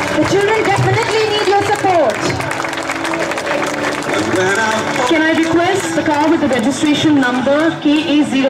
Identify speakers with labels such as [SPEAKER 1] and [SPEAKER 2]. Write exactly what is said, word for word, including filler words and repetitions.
[SPEAKER 1] The children definitely need your support.
[SPEAKER 2] Can I request the car with the registration number K A zero